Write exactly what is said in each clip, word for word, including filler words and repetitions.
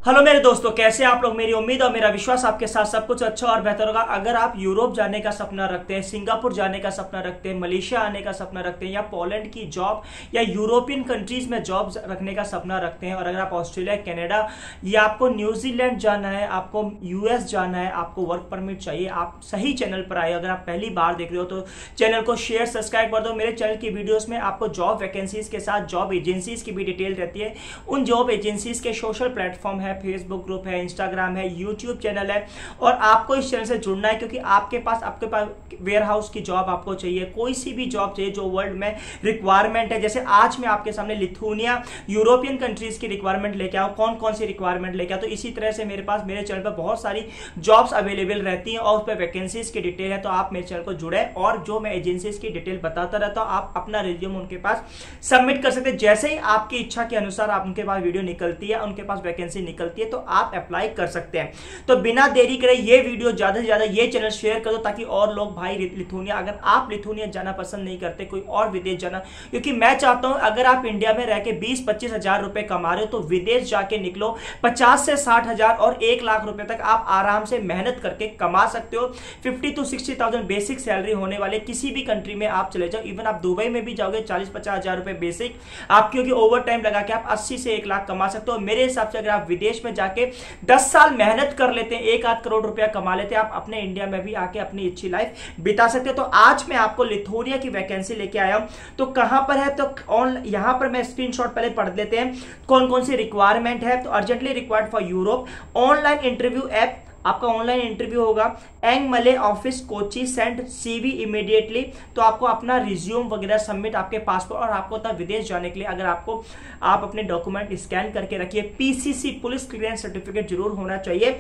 Hello मेरे दोस्तों, कैसे आप लोग। मेरी उम्मीद और मेरा विश्वास आपके साथ सब कुछ अच्छा और बेहतर होगा। अगर आप यूरोप जाने का सपना रखते हैं, सिंगापुर जाने का सपना रखते हैं, मलेशिया आने का सपना रखते हैं, या पोलैंड की जॉब या यूरोपियन कंट्रीज में जॉब रखने का सपना रखते हैं, और अगर आप ऑस्ट्रेलिया, कनाडा या आपको न्यूजीलैंड जाना है, आपको यूएस जाना है, आपको वर्क परमिट चाहिए, आप सही चैनल पर आए। अगर आप पहली बार देख रहे हो तो चैनल को शेयर सब्सक्राइब कर दो। मेरे चैनल की वीडियोस में आपको जॉब वैकेंसीज के साथ जॉब एजेंसीज की भी डिटेल रहती है। उन जॉब एजेंसीज के सोशल प्लेटफॉर्म है, फेसबुक ग्रुप है, इंस्टाग्राम है, यूट्यूब चैनल है, और आपको इस चैनल से जुड़ना है क्योंकि आपके पास आपके पास वेयर हाउस की जॉब आपको चाहिए, कोई सी भी जॉब चाहिए जो वर्ल्ड में रिक्वायरमेंट है। जैसे आज मैं आपके सामने लिथुनिया, यूरोपियन कंट्रीज की रिक्वायरमेंट लेके आऊँ, कौन कौन सी रिक्वायरमेंट लेके आऊँ। तो इसी तरह से मेरे पास मेरे चैनल पर बहुत सारी जॉब्स अवेलेबल रहती हैं और उस पर वैकेंसीज की डिटेल है। तो आप मेरे चैनल को जुड़े, और जो मैं एजेंसीज की डिटेल बताता रहता हूँ, आप अपना रिज्यूम उनके पास सबमिट कर सकते हैं। जैसे ही आपकी इच्छा के अनुसार आप उनके पास वीडियो निकलती है, उनके पास वैकेंसी निकलती है, तो आप अप्लाई कर सकते हैं। तो बिना देरी करे ये वीडियो ज्यादा से ज्यादा ये चैनल शेयर कर दो, ताकि और लोग भाई लिथुनिया, अगर आप लिथुनिया जाना पसंद नहीं करते, कोई और विदेश जाना, क्योंकि मैं चाहता हूं अगर आप इंडिया में रह के बीस पच्चीस हजार रुपए कमा रहे हो तो विदेश जाके निकलो, पचास से साठ हजार और एक लाख रुपए तक आप आराम से मेहनत करके कमा सकते हो। Fifty to sixty thousand basic salary होने वाले किसी भी कंट्री में आप चले जाओ, इवन आप दुबई में भी जाओगे चालीस पचास हजार रुपए बेसिक आप, क्योंकि ओवर टाइम लगा के आप अस्सी से एक लाख कमा सकते हो। मेरे हिसाब से अगर आप विदेश में जाके दस साल मेहनत कर लेते हैं, एक आध करोड़ रुपया कमा लेते हैं, आप अपने इंडिया में भी आके अपनी अच्छी लाइफ बिता सकते हो। तो आज मैं आपको लिथुनिया की वैकेंसी लेके आया हूं। तो कहां पर है, तो ऑन यहां पर मैं स्क्रीनशॉट पहले पढ़ लेते हैं कौन कौन सी रिक्वायरमेंट है। तो urgently required for Europe, online interview app, आपका ऑनलाइन इंटरव्यू होगा। Angamaly office Kochi, send CV immediately. तो आपको अपना रिज्यूम वगैरह सबमिट, आपके पासपोर्ट, और आपको होता विदेश जाने के लिए अगर आपको आप अपने डॉक्यूमेंट स्कैन करके रखिए। पीसीसी पुलिस क्लियरेंस सर्टिफिकेट जरूर होना चाहिए।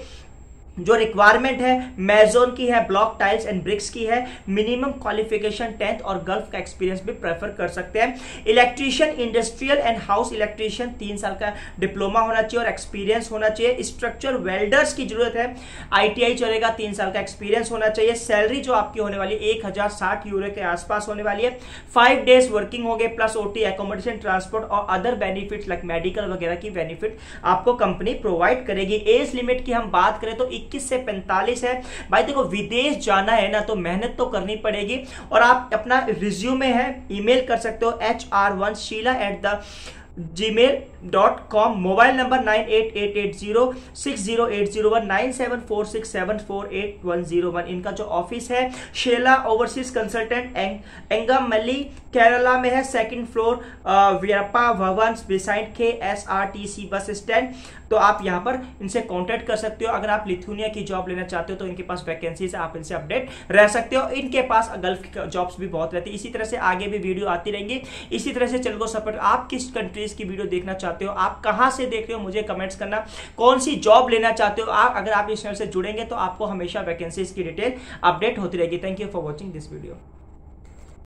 जो रिक्वायरमेंट है मेजोन की है, ब्लॉक टाइल्स एंड ब्रिक्स की है। मिनिमम क्वालिफिकेशन टेंथ और गल्फ का एक्सपीरियंस भी प्रेफर कर सकते हैं। Electrician, industrial and house electrician तीन साल का डिप्लोमा होना चाहिए और एक्सपीरियंस होना चाहिए। स्ट्रक्चर वेल्डर्स की जरूरत है, आईटीआई चलेगा, तीन साल का एक्सपीरियंस होना चाहिए। सैलरी जो आपकी होने वाली एक हजार साठ यूरो के आसपास होने वाली है। फाइव डेज वर्किंग हो गए, प्लस ओटी, एकोमोडेशन, ट्रांसपोर्ट और अदर बेनिफिट लाइक मेडिकल वगैरह की बेनिफिट आपको कंपनी प्रोवाइड करेगी। एज लिमिट की हम बात करें तो इक्कीस से पैंतालीस है। भाई देखो, विदेश जाना है ना तो मेहनत तो करनी पड़ेगी, और आप अपना रिज्यूमे है ईमेल कर सकते हो H R one Sheela at the Gmail dot com. Mobile number nine eight eight eight zero six zero eight zero one, nine seven four six seven four eight one zero one. इनका जो office है Sheela overseas consultant एंग एंगामली केरला में है, second floor, Veerappa भवन beside के S R T C bus stand. तो आप यहां पर इनसे कांटेक्ट कर सकते हो। अगर आप लिथुनिया की जॉब लेना चाहते हो तो इनके पास वैकेंसीज, आप इनसे अपडेट रह सकते हो। इनके पास गल्फ की जॉब्स भी बहुत रहती है। इसी तरह से आगे भी वीडियो आती रहेंगी। इसी तरह से चैनल को सपोर्ट। आप किस कंट्रीज की वीडियो देखना चाहते हो, आप कहां से देख रहे हो, मुझे कमेंट्स करना। कौन सी जॉब लेना चाहते हो आप, अगर आप इस चैनल से जुड़ेंगे तो आपको हमेशा वैकेंसीज की डिटेल अपडेट होती रहेगी। Thank you for watching this video.